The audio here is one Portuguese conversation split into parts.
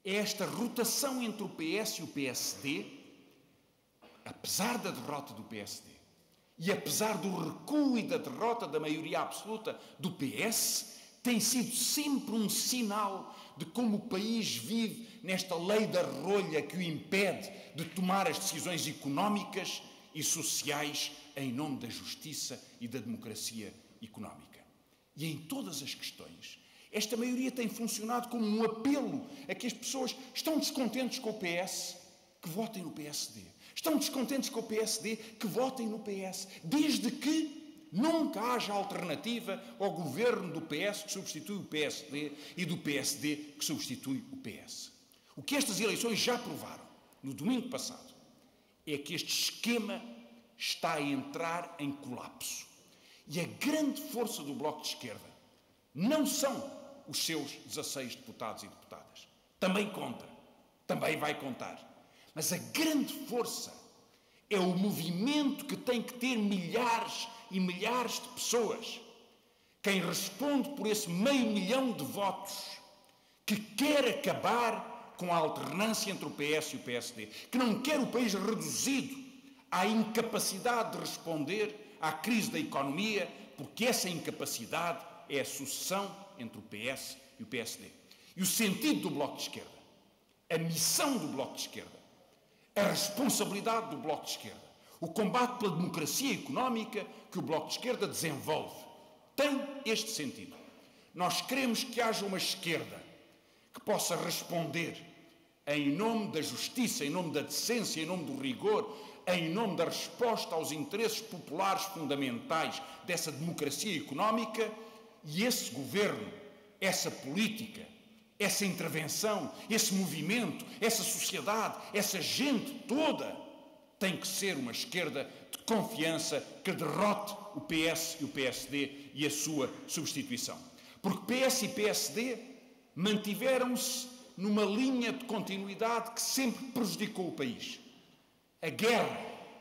é esta rotação entre o PS e o PSD, apesar da derrota do PSD e apesar do recuo e da derrota da maioria absoluta do PS, tem sido sempre um sinal de como o país vive nesta lei da rolha que o impede de tomar as decisões económicas e sociais em nome da justiça e da democracia económica. E em todas as questões, esta maioria tem funcionado como um apelo a que as pessoas estão descontentes com o PS, que votem no PSD. Estão descontentes com o PSD, que votem no PS, desde que nunca haja alternativa ao governo do PS que substitui o PSD e do PSD que substitui o PS. O que estas eleições já provaram, no domingo passado, é que este esquema está a entrar em colapso. E a grande força do Bloco de Esquerda não são os seus 16 deputados e deputadas. Também conta, também vai contar. Mas a grande força é o movimento que tem que ter milhares e milhares de pessoas. Quem responde por esse 500 mil de votos que quer acabar com a alternância entre o PS e o PSD, que não quer o país reduzido à incapacidade de responder à crise da economia, porque essa incapacidade é a sucessão entre o PS e o PSD. E o sentido do Bloco de Esquerda, a missão do Bloco de Esquerda, a responsabilidade do Bloco de Esquerda, o combate pela democracia económica que o Bloco de Esquerda desenvolve, tem este sentido. Nós queremos que haja uma esquerda que possa responder em nome da justiça, em nome da decência, em nome do rigor, em nome da resposta aos interesses populares fundamentais dessa democracia económica, e esse governo, essa política, essa intervenção, esse movimento, essa sociedade, essa gente toda tem que ser uma esquerda de confiança que derrote o PS e o PSD e a sua substituição. Porque PS e PSD mantiveram-se numa linha de continuidade que sempre prejudicou o país. A guerra,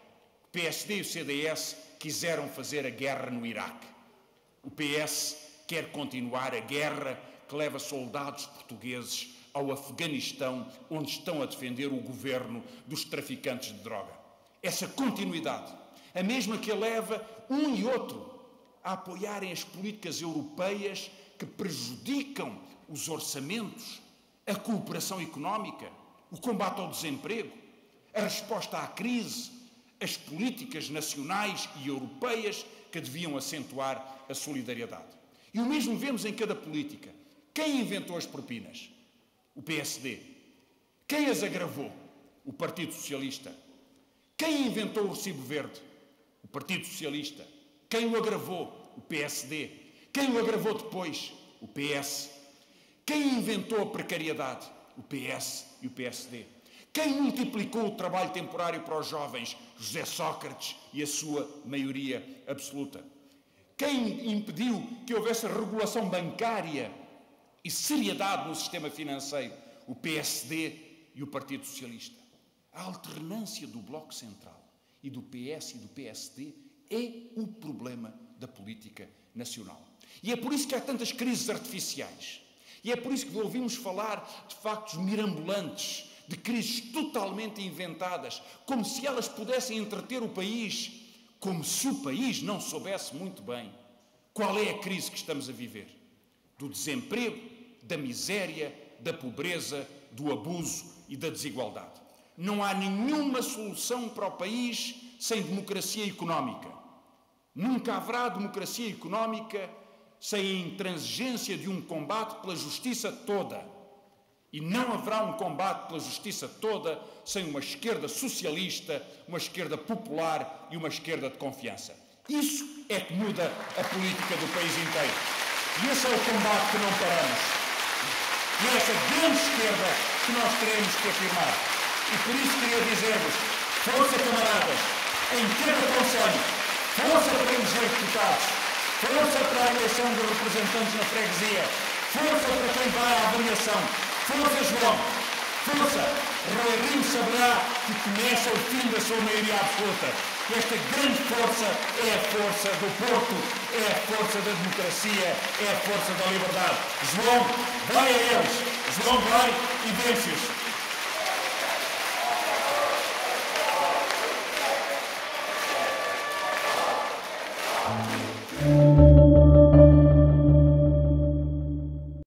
o PSD e o CDS quiseram fazer a guerra no Iraque. O PS quer continuar a guerra que leva soldados portugueses ao Afeganistão, onde estão a defender o governo dos traficantes de droga. Essa continuidade, a mesma que leva um e outro a apoiarem as políticas europeias que prejudicam os orçamentos, a cooperação económica, o combate ao desemprego, a resposta à crise, as políticas nacionais e europeias que deviam acentuar a solidariedade. E o mesmo vemos em cada política. Quem inventou as propinas? O PSD. Quem as agravou? O Partido Socialista. Quem inventou o recibo verde? O Partido Socialista. Quem o agravou? O PSD. Quem o agravou depois? O PS. Quem inventou a precariedade? O PS e o PSD. Quem multiplicou o trabalho temporário para os jovens? José Sócrates e a sua maioria absoluta. Quem impediu que houvesse regulação bancária e seriedade no sistema financeiro? O PSD e o Partido Socialista. A alternância do Bloco Central e do PS e do PSD é o problema da política nacional. E é por isso que há tantas crises artificiais. E é por isso que ouvimos falar de factos mirambolantes, de crises totalmente inventadas, como se elas pudessem entreter o país, como se o país não soubesse muito bem qual é a crise que estamos a viver. Do desemprego, da miséria, da pobreza, do abuso e da desigualdade. Não há nenhuma solução para o país sem democracia económica. Nunca haverá democracia económica sem a intransigência de um combate pela justiça toda. E não haverá um combate pela justiça toda sem uma esquerda socialista, uma esquerda popular e uma esquerda de confiança. Isso é que muda a política do país inteiro. E esse é o combate que não paramos. E é essa grande esquerda que nós teremos que afirmar. E por isso queria dizer-vos, força camaradas, em cada conselho, força para eleger deputados, força para a eleição de representantes na freguesia, força para quem vai à avaliação, força João, força, Rui Rio saberá que começa o fim da sua maioria absoluta. E esta grande força é a força do Porto, é a força da democracia, é a força da liberdade. João, vai a eles, João vai e vence-os.